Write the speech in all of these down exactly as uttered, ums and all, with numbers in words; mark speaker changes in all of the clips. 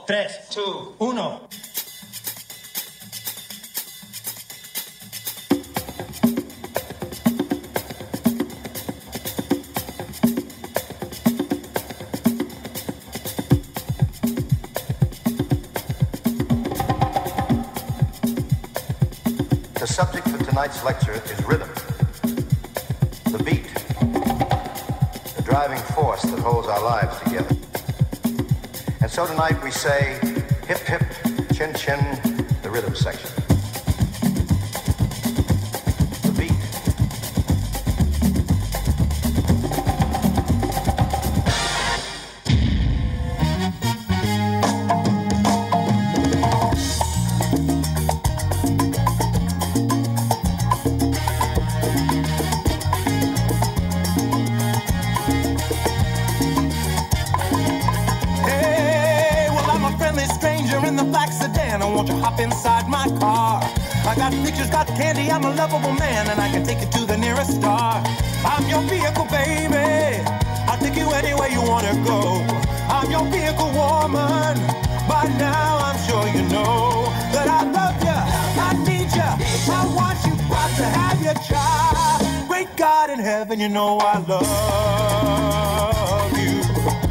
Speaker 1: dos, tres, two, uno.
Speaker 2: The subject for tonight's lecture is rhythm, the beat, the driving force that holds our lives together. And so tonight we say, hip hip, chin chin, the rhythm section. The beat.
Speaker 3: Won't you hop inside my car? I got pictures, got candy, I'm a lovable man, and I can take you to the nearest star. I'm your vehicle, baby. I'll take you anywhere you wanna go. I'm your vehicle, woman. By now I'm sure you know that I love you, I need you, I want you, got to have your child. Great God in heaven, you know I love you.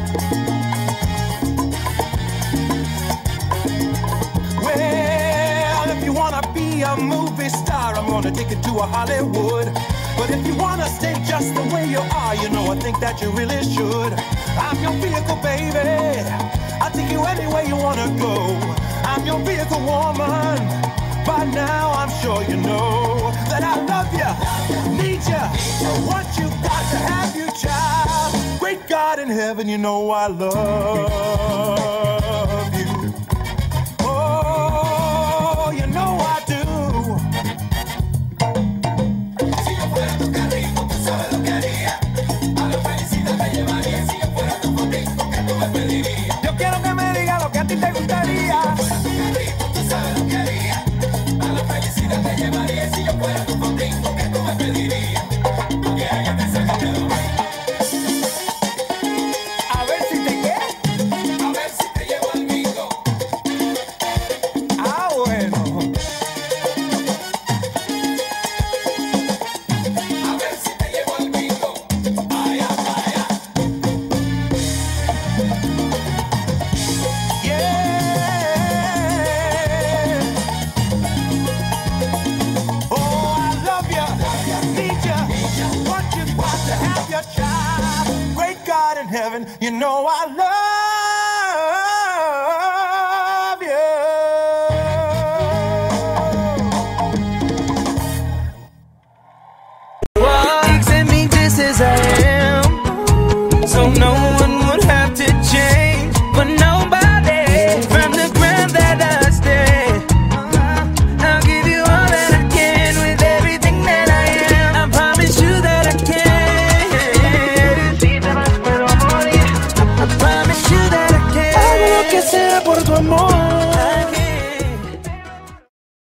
Speaker 3: Well, if you wanna be a movie star, I'm gonna take you to a Hollywood. But if you wanna stay just the way you are, you know I think that you really should. I'm your vehicle, baby. I'll take you anywhere you wanna go. I'm your vehicle, woman. By now I'm sure you know that I love you, need you, I want you, got to have you, child. Great God in heaven, you know I love you. Oh, you know I do. Si yo fuera tu carrito, tú sabes lo que haría. A la felicidad te llevaría. Si yo fuera tu fondito, ¿qué tú me pedirías? Yo quiero que me digas lo que a ti te gustaría. Si yo fuera tu carrito, tú sabes lo que haría. A la felicidad te llevaría. Si yo fuera tu fondito, ¿qué tú me pedirías? Tú quieres que te saque de dormir. A ver si te qué. A ver si te llevo al bingo. Ah, bueno. A ver si te llevo al bingo. Vaya, vaya. Yeah. Oh, I love you, need you, want you, got to have your child. Great God in heaven, you know I love you.
Speaker 4: Accept me just as I am. So no